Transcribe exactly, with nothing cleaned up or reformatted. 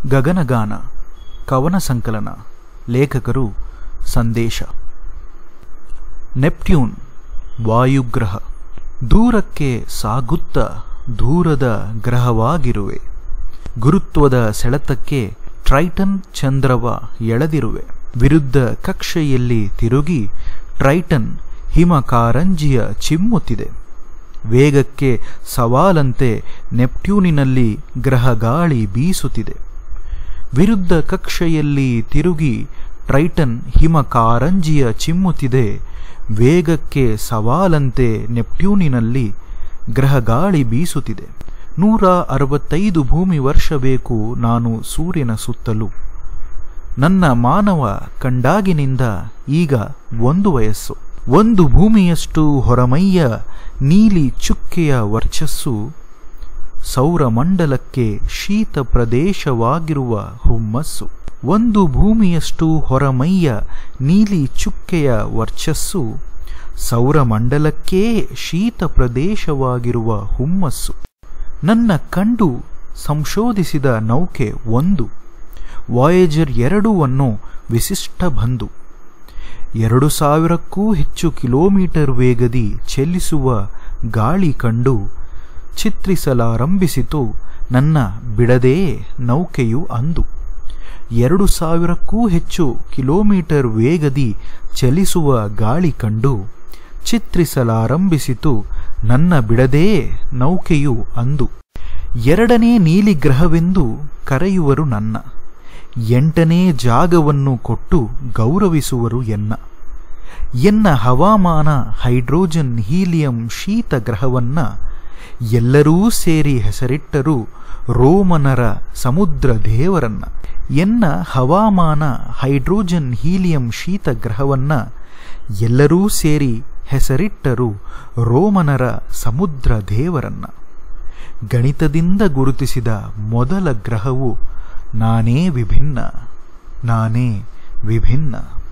ಗಗನಗಾನ ಕವನ ಸಂಕಲನ. ಲೇಖಕರು ಸಂದೇಶ. ನೆಪ್ಟ್ಯೂನ್ ವಾಯುಗ್ರಹ. ದೂರಕ್ಕೆ ಸಾಗುತ್ತ ದೂರದ ಗ್ರಹವಾಗಿರುವೆ. ಗುರುತ್ವದ ಸೆಳೆತಕ್ಕೆ ಟ್ರೈಟನ್ ಚಂದ್ರವ ಎಳೆದಿರುವೆ. ವಿರುದ್ಧ ಕಕ್ಷೆಯಲ್ಲಿ ತಿರುಗಿ ಟ್ರೈಟನ್ ಹಿಮಕಾರಂಜಿಯ ಚಿಮ್ಮುತ್ತಿದೆ. ವೇಗಕ್ಕೆ ಸವಾಲಂತೆ ನೆಪ್ಟ್ಯೂನಿನಲ್ಲಿ ಗ್ರಹಗಾಳಿ ಬೀಸುತ್ತಿದೆ. ವಿರುದ್ಧ ಕಕ್ಷೆಯಲ್ಲಿ ತಿರುಗಿ ಟ್ರೈಟನ್ ಹಿಮಕಾರಂಜಿಯ ಚಿಮ್ಮುತ್ತಿದೆ. ವೇಗಕ್ಕೆ ಸವಾಲಂತೆ ನೆಪ್ಟ್ಯೂನಿನಲ್ಲಿ ಗ್ರಹಗಾಳಿ ಬೀಸುತ್ತಿದೆ. ನೂರ ಅರವತ್ತೈದು ಭೂಮಿ ವರ್ಷ ಬೇಕು ನಾನು ಸೂರ್ಯನ ಸುತ್ತಲೂ. ನನ್ನ ಮಾನವ ಕಂಡಾಗಿನಿಂದ ಈಗ ಒಂದು ವಯಸ್ಸು. ಒಂದು ಭೂಮಿಯಷ್ಟು ಹೊರಮೈಯ ನೀಲಿ ಚುಕ್ಕೆಯ ವರ್ಚಸ್ಸು. ಸೌರಮಂಡಲಕ್ಕೆ ಶೀತ ಪ್ರದೇಶವಾಗಿರುವ ಹುಮ್ಮಸ್ಸು. ಒಂದು ಭೂಮಿಯಷ್ಟು ಹೊರಮೈಯ ನೀಲಿ ಚುಕ್ಕೆಯ ವರ್ಚಸ್ಸು. ಸೌರಮಂಡಲಕ್ಕೇ ಶೀತ ಪ್ರದೇಶವಾಗಿರುವ ಹುಮ್ಮಸ್ಸು. ನನ್ನ ಕಂಡು ಸಂಶೋಧಿಸಿದ ನೌಕೆ ಒಂದು. ವಾಯೇಜರ್ ಎರಡು ಅನ್ನೋ ವಿಶಿಷ್ಟ ಬಂಧು. ಎರಡು ಸಾವಿರಕ್ಕೂ ಹೆಚ್ಚು ಕಿಲೋಮೀಟರ್ ವೇಗದಿ ಚೆಲ್ಲಿಸುವ ಗಾಳಿ ಕಂಡು ಚಿತ್ರಿಸಲಾರಂಭಿಸಿತು ನನ್ನ ಬಿಡದೇ ನೌಕೆಯು ಅಂದು. ಎರಡು ಸಾವಿರಕ್ಕೂ ಹೆಚ್ಚು ಕಿಲೋಮೀಟರ್ ವೇಗದಿ ಚಲಿಸುವ ಗಾಳಿ ಕಂಡು ಚಿತ್ರಿಸಲಾರಂಭಿಸಿತು ನನ್ನ ಬಿಡದೇ ನೌಕೆಯು ಅಂದು. ಎರಡನೇ ನೀಲಿ ಗ್ರಹವೆಂದು ಕರೆಯುವರು ನನ್ನ. ಎಂಟನೇ ಜಾಗವನ್ನು ಕೊಟ್ಟು ಗೌರವಿಸುವರು ಎನ್ನ. ಎನ್ನ ಹವಾಮಾನ ಹೈಡ್ರೋಜನ್ ಹೀಲಿಯಂ ಶೀತ ಗ್ರಹವನ್ನ ಎಲ್ಲರೂ ಸೇರಿ ಹೆಸರಿಟ್ಟರು ರೋಮನರ ಸಮುದ್ರ ದೇವರನ್ನ. ಎನ್ನ ಹವಾಮಾನ ಹೈಡ್ರೋಜನ್ ಹೀಲಿಯಂ ಶೀತ ಗ್ರಹವನ್ನ ಎಲ್ಲರೂ ಸೇರಿ ಹೆಸರಿಟ್ಟರು ರೋಮನರ ಸಮುದ್ರ ದೇವರನ್ನ. ಗಣಿತದಿಂದ ಗುರುತಿಸಿದ ಮೊದಲ ಗ್ರಹವು ನಾನೇ ವಿಭಿನ್ನ ನಾನೇ ವಿಭಿನ್ನ.